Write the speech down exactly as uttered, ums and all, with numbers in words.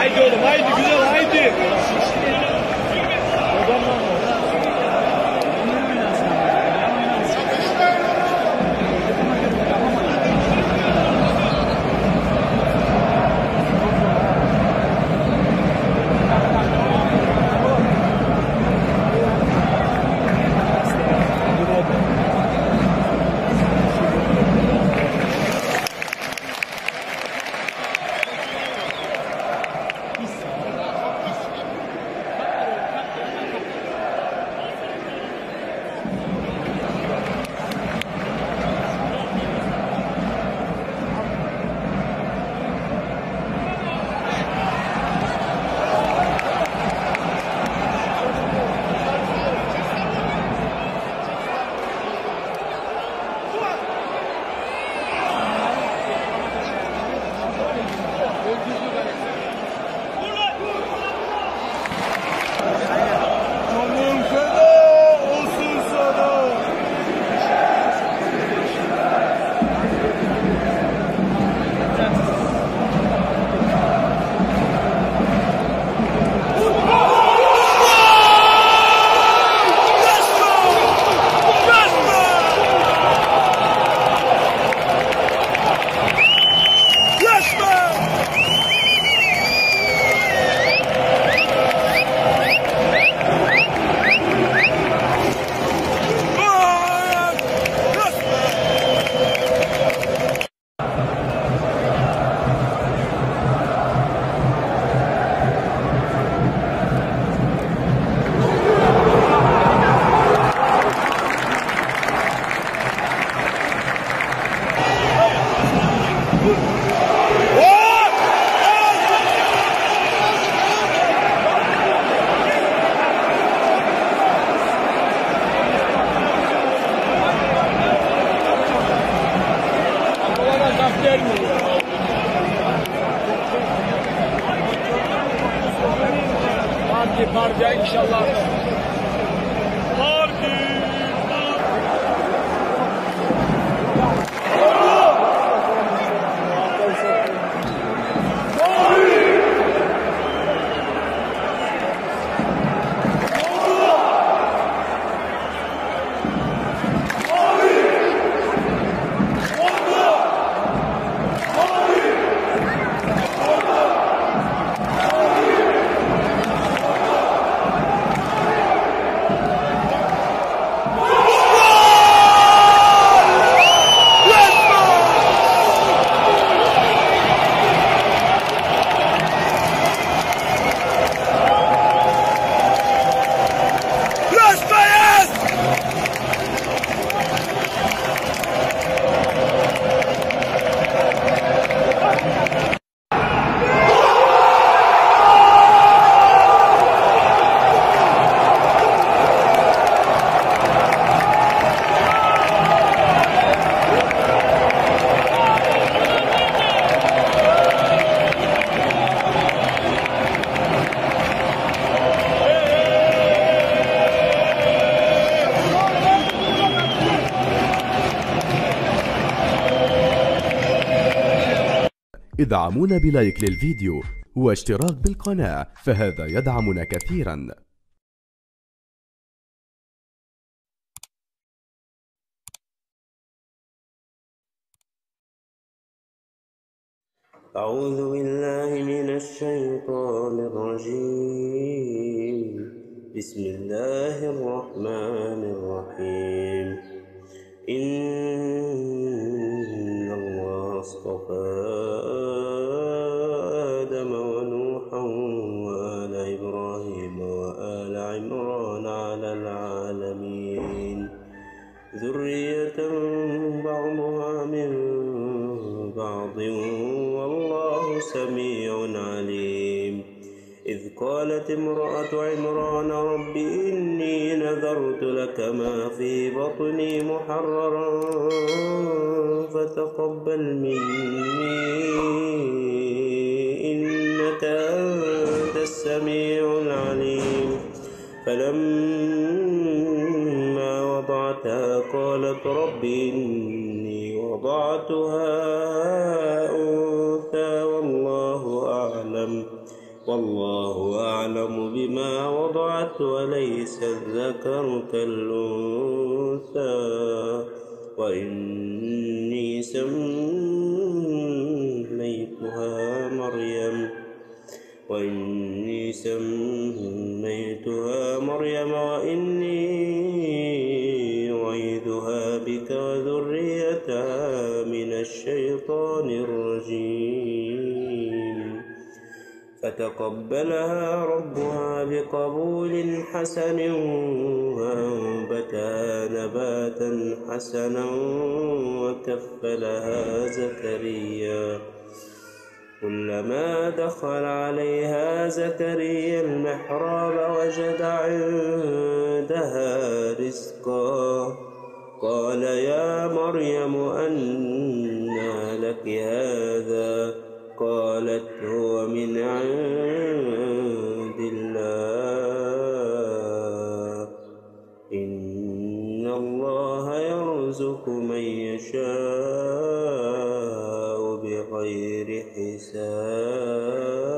Haydi oğlum haydi güzel haydi. Parti inşallah. Parti. ادعمونا بلايك للفيديو واشتراك بالقناة، فهذا يدعمنا كثيرا. أعوذ بالله من الشيطان الرجيم. بسم الله الرحمن الرحيم. إن الله اصطفى آدم ونوحا وآل إبراهيم وآل عمران على العالمين ذرية بعضها من بعض والله سميع عليم. إذ قالت امرأة عمران رب إني نذرت لك ما في بطني محررا فتقبل مني إنك أنت السميع العليم. فلما وضعتها قالت رب إني وضعتها أنثى والله أعلم والله أعلم بما وضعت وليس الذكر كالأنثى وإني سميتها مريم وإني سميتها مريم وإني أعيذها بك وذريتها من الشيطان الرجيم فتقبلها ربها بقبول حسن وأنبتها نباتا حسنا وكفلها زكريا كلما دخل عليها زكريا المحراب وجد عندها رزقا قال يا مريم أنى لك هذا قالت هو من عند الله إن الله يرزق من يشاء بغير حساب.